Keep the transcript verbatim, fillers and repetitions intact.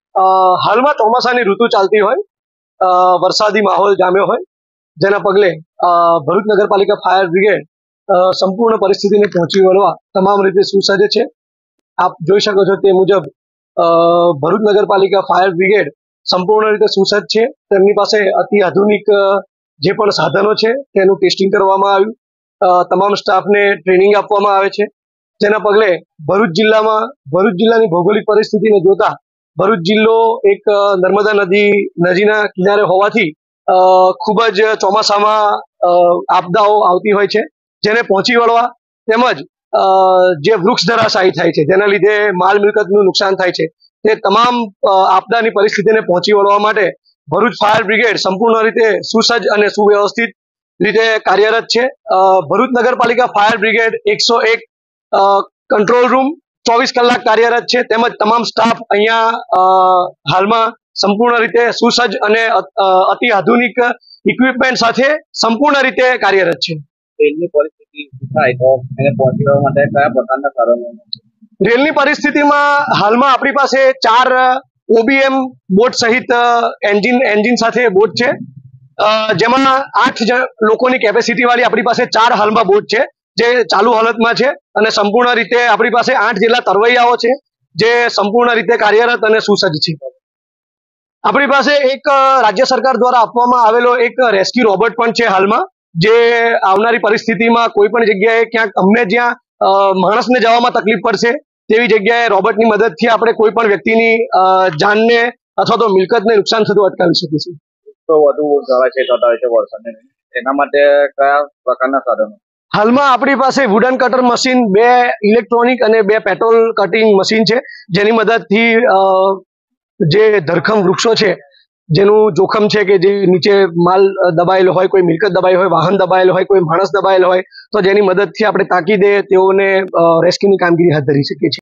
હાલમાં ચોમાસાની ઋતુ ચાલતી હોય, વરસાદી માહોલ જામ્યો હોય, જેના પગલે ભરૂચ નગરપાલિકા ફાયર બ્રિગેડ સંપૂર્ણ પરિસ્થિતિને પહોંચી વળવા તમામ રીતે સુસજ્જ છે। આપ જોઈ શકો છો તે મુજબ ભરૂચ નગરપાલિકા ફાયર બ્રિગેડ સંપૂર્ણ રીતે સુસજ્જ છે। તેમની પાસે અતિ આધુનિક જે પણ સાધનો છે તેનું ટેસ્ટિંગ કરવામાં આવ્યું, તમામ સ્ટાફને ટ્રેનિંગ આપવામાં આવે છે, જેના પગલે ભરૂચ જિલ્લામાં ભરૂચ જિલ્લાની ભૌગોલિક પરિસ્થિતિને જોતા ભરૂચ જિલ્લો એક નર્મદા નદી નદીના કિનારે હોવાથી ખૂબ જ ચોમાસામાં આપદાઓ આવતી હોય છે, જેને પહોંચી વળવા તેમજ જે વૃક્ષ ધરાશાયી થાય છે જેના લીધે માલ મિલકતનું નુકસાન થાય છે, તે તમામ આપદાની પરિસ્થિતિને પહોંચી વળવા માટે ભરૂચ ફાયર બ્રિગેડ સંપૂર્ણ રીતે સુસજ્જ અને સુવ્યવસ્થિત રીતે કાર્યરત છે। ભરૂચ નગરપાલિકા ફાયર બ્રિગેડ એકસો એક કંટ્રોલ રૂમ ચોવીસ કલાક કાર્યરત છે, તેમજ તમામ સ્ટાફ અહીંયા હાલમાં સંપૂર્ણ રીતે સુસજ્જ અને અતિ આધુનિક ઇક્વિપમેન્ટ સાથે સંપૂર્ણ રીતે કાર્યરત છે। રેલની પરિસ્થિતિ થાય તો એને પહોંચી વળવા માટે કયા પ્રકારના સાધનો? રેલની પરિસ્થિતિમાં હાલમાં આપણી પાસે ચાર ઓબીએમ બોટ સહિત એન્જિન એન્જિન સાથે બોટ છે, જેમાં આઠ લોકોની કેપેસિટી વાળી આપણી પાસે ચાર હાલમાં બોટ છે જે ચાલુ હાલતમાં છે, અને સંપૂર્ણ રીતે આપણી પાસે આઠ જેટલા તરવૈયાઓ છે જે સંપૂર્ણ રીતે કાર્યરત અને સુસજ્જ છે। આપણી પાસે એક રાજ્ય સરકાર દ્વારા આપવામાં આવેલો એક રેસ્ક્યુ રોબોટ પણ છે હાલમાં, જે આવનારી પરિસ્થિતિમાં કોઈ પણ જગ્યાએ ક્યાંક અમને જ્યાં માણસને જવામાં તકલીફ પડશે તેવી જગ્યાએ રોબોટની મદદથી આપણે કોઈ પણ વ્યક્તિની જાનને અથવા તો મિલકતને નુકસાન થતું અટકાવી શકીશું। તો વધુ છે વરસાદને એના માટે કયા પ્રકારના સાધનો? હાલમાં આપણી પાસે વુડન કટર મશીન, બે ઇલેક્ટ્રોનિક અને બે પેટ્રોલ કટિંગ મશીન છે, જેની મદદથી જે ધરખમ વૃક્ષો છે જેનું જોખમ છે કે જે નીચે માલ દબાયેલો હોય, કોઈ મિલકત દબાઈ હોય, વાહન દબાયેલો હોય, કોઈ માણસ દબાયેલો હોય, તો જેની મદદથી આપણે તાકીદે તેઓને રેસ્ક્યુની કામગીરી હાથ ધરી શકીએ છીએ।